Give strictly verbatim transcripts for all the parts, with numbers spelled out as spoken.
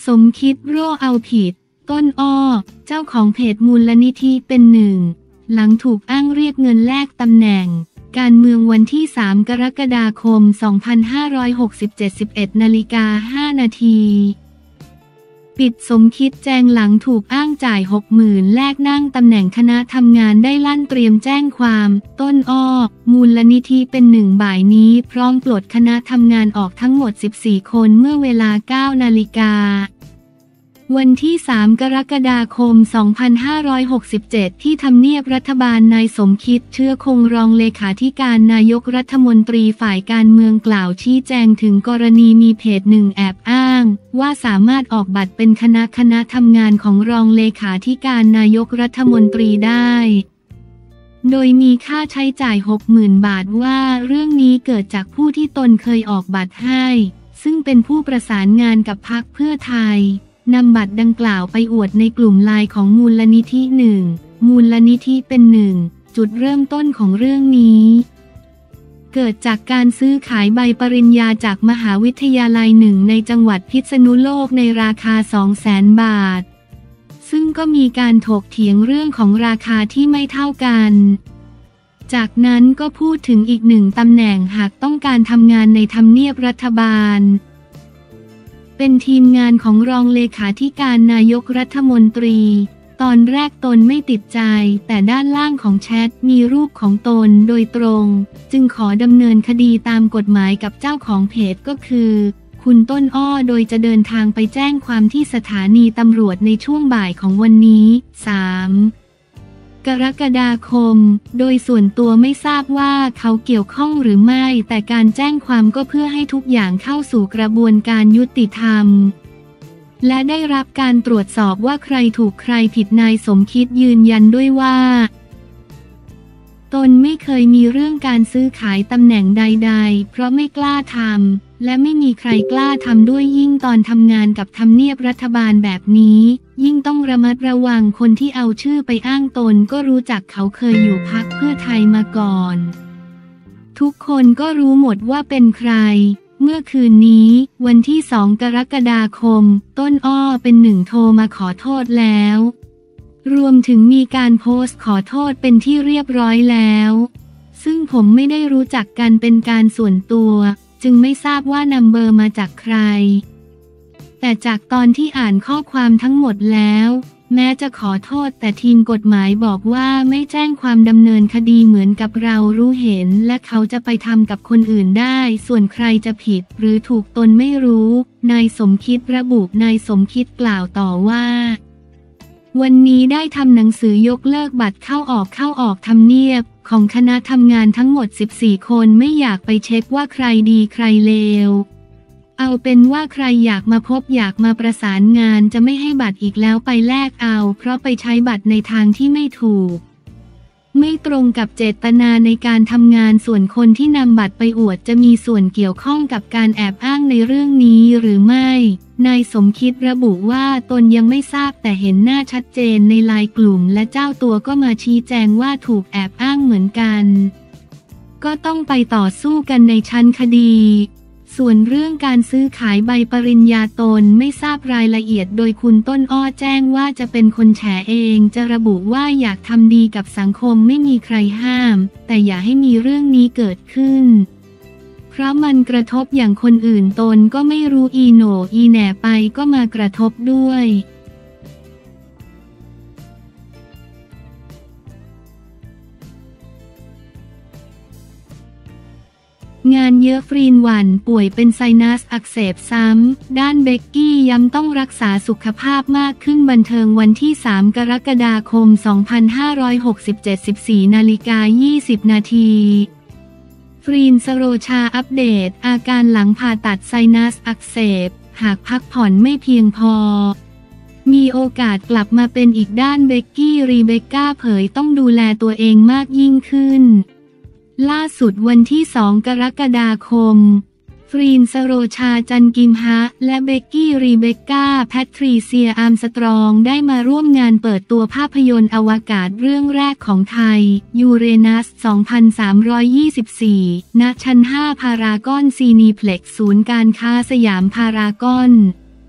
มคิดโร่เอาผิดต้นอ้อเจ้าของเพจมูลนิธิเป็นหนึ่งหลังถูกอ้างเรียกเงินแลกตำแหน่งการเมืองวันที่สามกรกฎาคมสองพันห้าร้อยหกสิบเจ็ด สิบเอ็ดนาฬิกาห้านาทีปิดสมคิดแจงหลังถูกอ้างจ่าย หกหมื่น แลกนั่งตำแหน่งคณะทำงานได้ลั่นเตรียมแจ้งความต้นอ้อมูลนิธิเป็นหนึ่งบ่ายนี้พร้อมปลดคณะทำงานออกทั้งหมดสิบสี่คนเมื่อเวลา เก้านาฬิกาวันที่สามกรกฎาคมสองพันห้าร้อยหกสิบเจ็ดที่ทำเนียบรัฐบาลนายสมคิดเชื้อคงรองเลขาธิการนายกรัฐมนตรีฝ่ายการเมืองกล่าวชี้แจงถึงกรณีมีเพจหนึ่งแอบอ้างว่าสามารถออกบัตรเป็นคณะคณะทำงานของรองเลขาธิการนายกรัฐมนตรีได้โดยมีค่าใช้จ่าย หกหมื่น บาทว่าเรื่องนี้เกิดจากผู้ที่ตนเคยออกบัตรให้ซึ่งเป็นผู้ประสานงานกับพรรคเพื่อไทยนำบัตรดังกล่าวไปอวดในกลุ่มไลน์ของมูลนิธิหนึ่งมูลนิธิเป็นหนึ่งจุดเริ่มต้นของเรื่องนี้เกิดจากการซื้อขายใบปริญญาจากมหาวิทยาลัยหนึ่งในจังหวัดพิษณุโลกในราคา สองแสน บาทซึ่งก็มีการถกเถียงเรื่องของราคาที่ไม่เท่ากันจากนั้นก็พูดถึงอีกหนึ่งตำแหน่งหากต้องการทำงานในทำเนียบรัฐบาลเป็นทีมงานของรองเลขาธิการนายกรัฐมนตรีตอนแรกตนไม่ติดใจแต่ด้านล่างของแชทมีรูปของตนโดยตรงจึงขอดำเนินคดีตามกฎหมายกับเจ้าของเพจก็คือคุณต้นอ้อโดยจะเดินทางไปแจ้งความที่สถานีตำรวจในช่วงบ่ายของวันนี้สามกรกฎาคมโดยส่วนตัวไม่ทราบว่าเขาเกี่ยวข้องหรือไม่แต่การแจ้งความก็เพื่อให้ทุกอย่างเข้าสู่กระบวนการยุติธรรมและได้รับการตรวจสอบว่าใครถูกใครผิดนายสมคิดยืนยันด้วยว่าตนไม่เคยมีเรื่องการซื้อขายตำแหน่งใดๆเพราะไม่กล้าทำและไม่มีใครกล้าทำด้วยยิ่งตอนทำงานกับทำเนียบรัฐบาลแบบนี้ยิ่งต้องระมัดระวังคนที่เอาชื่อไปอ้างตนก็รู้จักเขาเคยอยู่พรรคเพื่อไทยมาก่อนทุกคนก็รู้หมดว่าเป็นใครเมื่อคืนนี้วันที่สองกรกฎาคมต้นอ้อเป็นหนึ่งโทรมาขอโทษแล้วรวมถึงมีการโพสต์ขอโทษเป็นที่เรียบร้อยแล้วซึ่งผมไม่ได้รู้จักกันเป็นการส่วนตัวจึงไม่ทราบว่านัมเบอร์มาจากใครแต่จากตอนที่อ่านข้อความทั้งหมดแล้วแม้จะขอโทษแต่ทีมกฎหมายบอกว่าไม่แจ้งความดำเนินคดีเหมือนกับเรารู้เห็นและเขาจะไปทำกับคนอื่นได้ส่วนใครจะผิดหรือถูกตนไม่รู้นายสมคิดระบุนายสมคิดกล่าวต่อว่าวันนี้ได้ทำหนังสือยกเลิกบัตรเข้าออกเข้าออกทำเนียบของคณะทำงานทั้งหมดสิบสี่คนไม่อยากไปเช็คว่าใครดีใครเลวเอาเป็นว่าใครอยากมาพบอยากมาประสานงานจะไม่ให้บัตรอีกแล้วไปแลกเอาเพราะไปใช้บัตรในทางที่ไม่ถูกไม่ตรงกับเจตนาในการทำงานส่วนคนที่นำบัตรไปอวดจะมีส่วนเกี่ยวข้องกับการแอบอ้างในเรื่องนี้หรือไม่นายสมคิดระบุว่าตนยังไม่ทราบแต่เห็นหน้าชัดเจนในไลน์กลุ่มและเจ้าตัวก็มาชี้แจงว่าถูกแอบอ้างเหมือนกันก็ต้องไปต่อสู้กันในชั้นคดีส่วนเรื่องการซื้อขายใบปริญญาตนไม่ทราบรายละเอียดโดยคุณต้นอ้อแจ้งว่าจะเป็นคนแฉเองจะระบุว่าอยากทำดีกับสังคมไม่มีใครห้ามแต่อย่าให้มีเรื่องนี้เกิดขึ้นเพราะมันกระทบอย่างคนอื่นตนก็ไม่รู้อีโหน่อีแหน่ไปก็มากระทบด้วยงานเยอะฟรีนหวั่นป่วยเป็นไซนัสอักเสบซ้ำด้านเบกกี้ย้ำต้องรักษาสุขภาพมากขึ้นบันเทิงวันที่สามกรกฎาคมสองพันห้าร้อยหกสิบเจ็ด สิบสี่นาฬิกายี่สิบนาทีฟรีน สโรชาอัปเดตอาการหลังผ่าตัดไซนัสอักเสบหากพักผ่อนไม่เพียงพอมีโอกาสกลับมาเป็นอีกด้านเบกกี้รีเบคก้าเผยต้องดูแลตัวเองมากยิ่งขึ้นล่าสุดวันที่สองกรกฎาคมฟรีน สโรชาจันกิมฮะและเบกกี้รีเบคก้าแพทริเซียอาร์มสตรองได้มาร่วมงานเปิดตัวภาพยนตร์อวกาศเรื่องแรกของไทยยูเรนัสสองพันสามร้อยยี่สิบสี่ณชั้นห้าพารากอนซีนีเพล็กซ์ศูนย์การค้าสยามพารากอน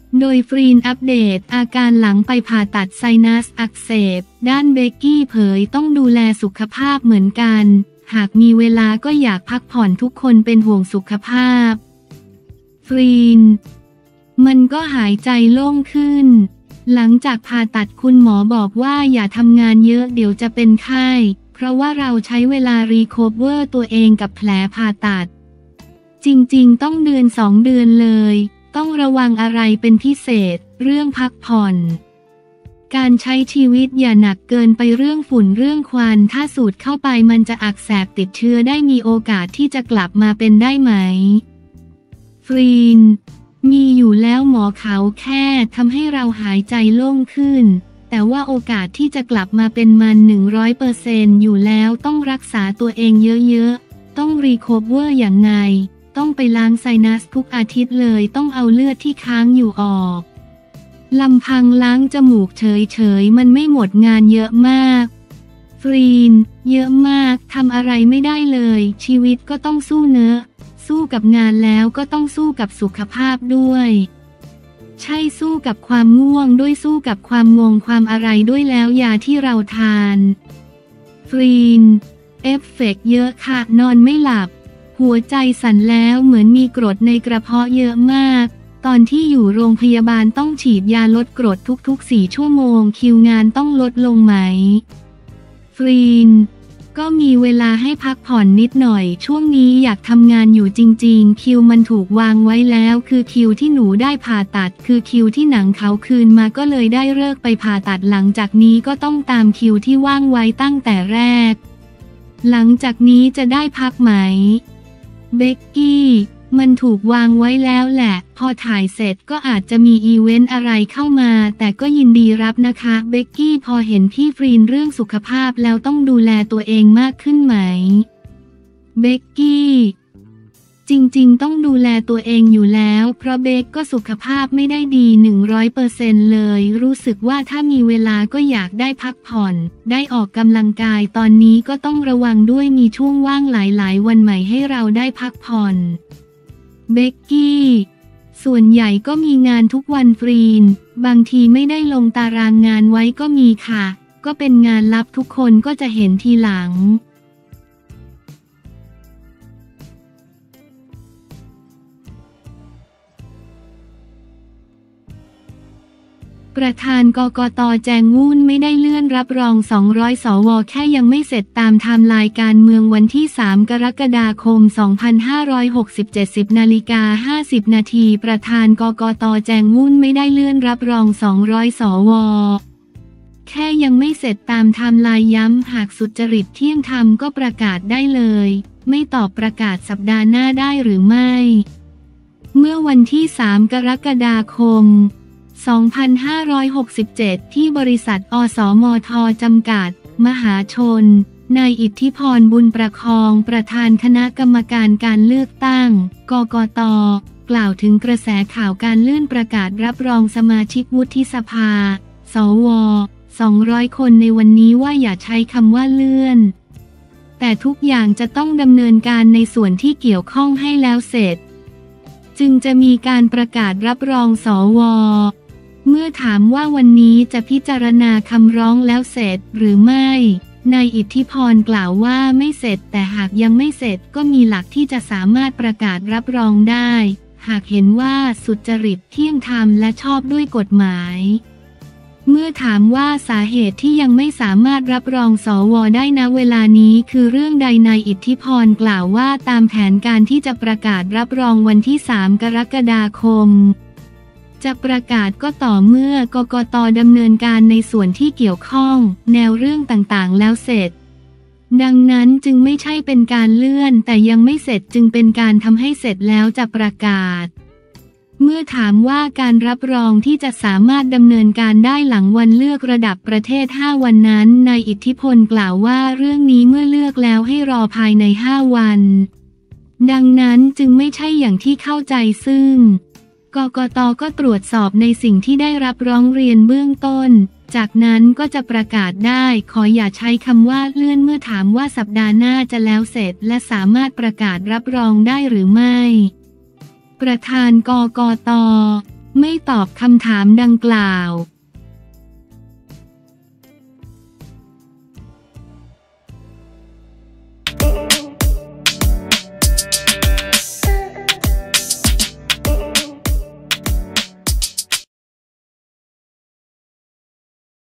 โดยฟรีนอัปเดตอาการหลังไปผ่าตัดไซนัสอักเสบด้านเบกกี้เผยต้องดูแลสุขภาพเหมือนกันหากมีเวลาก็อยากพักผ่อนทุกคนเป็นห่วงสุขภาพฟรีนมันก็หายใจโล่งขึ้นหลังจากผ่าตัดคุณหมอบอกว่าอย่าทำงานเยอะเดี๋ยวจะเป็นไข้เพราะว่าเราใช้เวลารีโคเวอร์ตัวเองกับแผลผ่าตัดจริงๆต้องเดือนสองเดือนเลยต้องระวังอะไรเป็นพิเศษเรื่องพักผ่อนการใช้ชีวิตอย่าหนักเกินไปเรื่องฝุ่นเรื่องควันถ้าสูดเข้าไปมันจะอักเสบติดเชื้อได้มีโอกาสที่จะกลับมาเป็นได้ไหมฟรีนมีอยู่แล้วหมอเขาแค่ทำให้เราหายใจโล่งขึ้นแต่ว่าโอกาสที่จะกลับมาเป็นมัน หนึ่งร้อยเปอร์เซ็นต์ อยู่แล้วต้องรักษาตัวเองเยอะๆต้องรีโคเวอร์อย่างไงต้องไปล้างไซนัสทุกอาทิตย์เลยต้องเอาเลือดที่ค้างอยู่ออกลำพังล้างจมูกเฉยๆมันไม่หมดงานเยอะมากฟรีนเยอะมากทำอะไรไม่ได้เลยชีวิตก็ต้องสู้เนอะสู้กับงานแล้วก็ต้องสู้กับสุขภาพด้วยใช่สู้กับความง่วงด้วยสู้กับความงงความอะไรด้วยแล้วยาที่เราทานฟรีนเอฟเฟกต์เยอะค่ะนอนไม่หลับหัวใจสั่นแล้วเหมือนมีกรดในกระเพาะเยอะมากตอนที่อยู่โรงพยาบาลต้องฉีดยาลดกรดทุกๆสี่ชั่วโมงคิวงานต้องลดลงไหมฟรีนก็มีเวลาให้พักผ่อนนิดหน่อยช่วงนี้อยากทำงานอยู่จริงๆคิวมันถูกวางไว้แล้วคือคิวที่หนูได้ผ่าตัดคือคิวที่หนังเขาคืนมาก็เลยได้เลิกไปผ่าตัดหลังจากนี้ก็ต้องตามคิวที่ว่างไว้ตั้งแต่แรกหลังจากนี้จะได้พักไหมเบกกี้มันถูกวางไว้แล้วแหละพอถ่ายเสร็จก็อาจจะมีอีเวนต์อะไรเข้ามาแต่ก็ยินดีรับนะคะเบกกี้พอเห็นพี่ฟรีนเรื่องสุขภาพแล้วต้องดูแลตัวเองมากขึ้นไหมเบกกี้จริงๆต้องดูแลตัวเองอยู่แล้วเพราะเบกก็สุขภาพไม่ได้ดี หนึ่งร้อยเปอร์เซ็นต์ เลยรู้สึกว่าถ้ามีเวลาก็อยากได้พักผ่อนได้ออกกำลังกายตอนนี้ก็ต้องระวังด้วยมีช่วงว่างหลายๆวันใหม่ให้เราได้พักผ่อนเบกกี้ส่วนใหญ่ก็มีงานทุกวันฟรีนบางทีไม่ได้ลงตารางงานไว้ก็มีค่ะก็เป็นงานลับทุกคนก็จะเห็นทีหลังประธานกกต.แจงวุ่นไม่ได้เลื่อนรับรองสองร้อยสวแค่ยังไม่เสร็จตามไทม์ไลน์การเมืองวันที่สามกรกฎาคมสองพันห้าร้อยหกสิบเจ็ด สิบนาฬิกาห้าสิบนาทีประธานกกต.แจงวุ่นไม่ได้เลื่อนรับรองสองร้อยสวแค่ยังไม่เสร็จตามไทม์ไลน์ย้ำหากสุจริตเที่ยงธรรมก็ประกาศได้เลยไม่ตอบประกาศสัปดาห์หน้าได้หรือไม่เมื่อวันที่สามกรกฎาคมสองพันห้าร้อยหกสิบเจ็ด ที่บริษัทอสมทจำกัดมหาชนนายอิทธิพรบุญประคองประธานคณะกรรมการการเลือกตั้งกกต.กล่าวถึงกระแสข่าวการเลื่อนประกาศรับรองสมาชิกวุฒิสภาสวสองร้อยคนในวันนี้ว่าอย่าใช้คำว่าเลื่อนแต่ทุกอย่างจะต้องดำเนินการในส่วนที่เกี่ยวข้องให้แล้วเสร็จจึงจะมีการประกาศรับรองสวเมื่อถามว่าวันนี้จะพิจารณาคำร้องแล้วเสร็จหรือไม่นายอิทธิพรกล่าวว่าไม่เสร็จแต่หากยังไม่เสร็จก็มีหลักที่จะสามารถประกาศรับรองได้หากเห็นว่าสุจริตเที่ยงธรรมและชอบด้วยกฎหมายเมื่อถามว่าสาเหตุที่ยังไม่สามารถรับรองสวได้ณเวลานี้คือเรื่องใดนายอิทธิพรกล่าวว่าตามแผนการที่จะประกาศรับรองวันที่สามกรกฎาคมจะประกาศก็ต่อเมื่อกกต.ดำเนินการในส่วนที่เกี่ยวข้องแนวเรื่องต่างๆแล้วเสร็จดังนั้นจึงไม่ใช่เป็นการเลื่อนแต่ยังไม่เสร็จจึงเป็นการทำให้เสร็จแล้วจะประกาศเมื่อถามว่าการรับรองที่จะสามารถดำเนินการได้หลังวันเลือกระดับประเทศห้าวันนั้นนายอิทธิพลกล่าวว่าเรื่องนี้เมื่อเลือกแล้วให้รอภายในห้าวันดังนั้นจึงไม่ใช่อย่างที่เข้าใจซึ่งกกต.ก็ตรวจสอบในสิ่งที่ได้รับร้องเรียนเบื้องต้นจากนั้นก็จะประกาศได้ขออย่าใช้คำว่าเลื่อนเมื่อถามว่าสัปดาห์หน้าจะแล้วเสร็จและสามารถประกาศรับรองได้หรือไม่ประธานกกต.มไม่ตอบคำถามดังกล่าว